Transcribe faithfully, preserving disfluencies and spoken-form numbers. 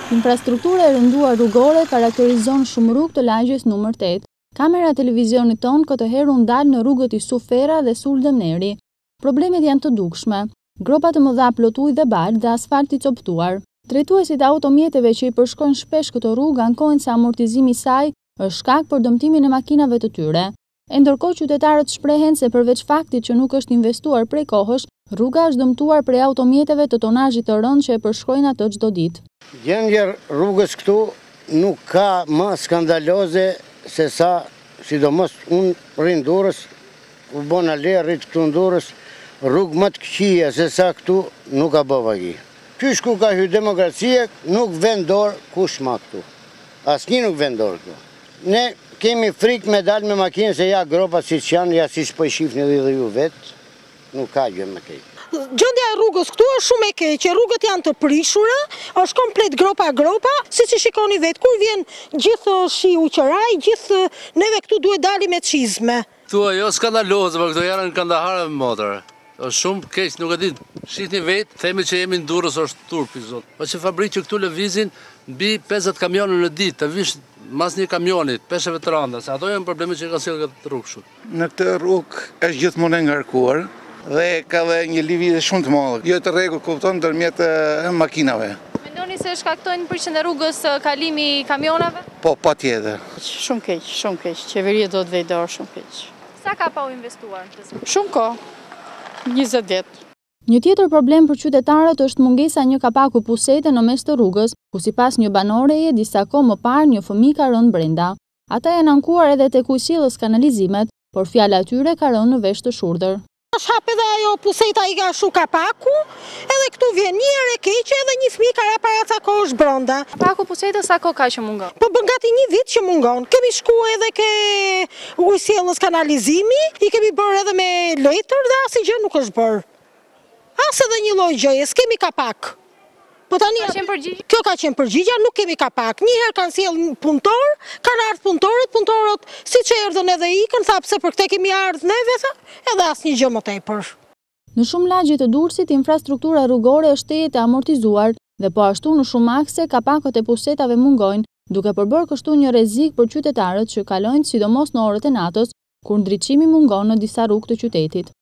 Infrastruktura e rënduar rrugore karakterizon shumë rrugë të lagjes numër tetë. Kamera televizionit ton këtë herë u ndal në rrugët Yusuf Fera dhe Suldan Neri. Problemet janë të dukshme. Gropa të mëdha plotujë dhe balë dhe asfalt i coptuar. Drejtuesit e automjeteve që i përshkojnë shpesh këto rrugë ankojnë se amortizimi i saj është shkak për dëmtimin e makinave të tyre. E ndërkohë qytetarët shprehen se përveç faktit që nuk është investuar prej kohësh, rruga është dëmtuar prej automjeteve të tonazhit të rënd që e përshkojnë atë çdo ditë. Gjendja rrugës këtu nuk ka më skandaloze se sa, sidomos unë rrinë Durrës, u bona le rrit këtu në Durrës, rrugë më të këqija se sa këtu nuk ka bë vagi. Qysh ku ka hyrë demokracia, nuk vendor kush ma këtu. Asnjë nuk vendor këtu. Ne kemi frikë me dalë me makinë se ja gropa si që janë, ja si s'po i shifni dhe ju vetë, nuk ka gjë më keq. Gjendja e rrugës këtu është shumë e keqe, rrugët janë të prishura, është komplet gropa gropa, si që shikoni vetë, kur vjen gjithë shi uqëraj, gjithë neve këtu duhet dali me çizme. Këtu jo skandalozë, për këtu janë në Kandahar me motor. Është shumë keq, nuk e di, shihni vetë, themi që jemi në Durrës është turp i zot. Po që fabrikë që këtu lëvizin mbi pesëdhjetë kamione në ditë, të vish mas një kamionit, peshëve të rënda, se ato janë probleme që ka sjellë këtë rrugë kështu. Në këtë rrugë është gjithmonë e ngarkuar dhe ka dhe një lëvizje shumë të madhe. Jo të rregull kupton ndërmjet makinave. Mendoni se shkaktojnë përqindjen e rrugës kalimi i kamionave? Po, patjetër. Shumë keq, shumë keq. Qeveria do të vejë dorë shumë keq. Sa ka pa u investuar? Shumë kohë. njëzet vjet. Një tjetër problem për qytetarët është mungesa një kapaku pusete në mes të rrugës, ku sipas një banoreje disa kohë më parë një fëmijë ka rënë brenda. Ata janë ankuar edhe tek ujësillës kanalizimet, por fjala e tyre ka rënë në vesh të shurdër. Është hap edhe ajo puseta i ka shu kapaku, edhe këtu vjen një herë e keqe edhe një fëmijë ka ra para ca kohësh brenda. Kapaku pusetës sa kohë ka që mungon? Po bën gati një vit që mungon. Kemi shkuar edhe ke ujësillës kanalizimi, i kemi bërë edhe me letër dhe asnjë gjë nuk është bërë. As edhe një lloj gjëje, s'kemi kapak. Po tani Ka qenë përgjigje? Kjo ka qenë përgjigja, nuk kemi kapak. Një herë kanë sjell punëtor, kanë ardhur punëtorët, punëtorët siç erdhën edhe ikën, tha pse për këtë kemi ardhur neve, tha, edhe asnjë gjë më tepër. Në shumë lagje të Durrësit, infrastruktura rrugore është tejet e amortizuar dhe po ashtu në shumë akse kapakët e pusetave mungojnë, duke përbërë kështu një rrezik për qytetarët që kalojnë sidomos në orët e natës, kur ndriçimi mungon në disa rrugë të qytetit.